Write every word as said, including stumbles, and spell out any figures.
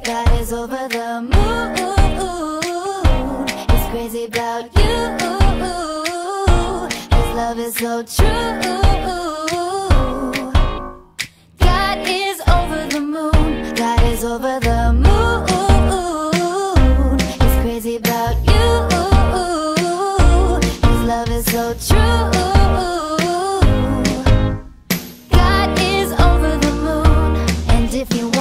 God is over the moon. He's crazy about you. His love is so true. God is over the moon. God is over the moon. He's crazy about you. His love is so true. God is over the moon. And if you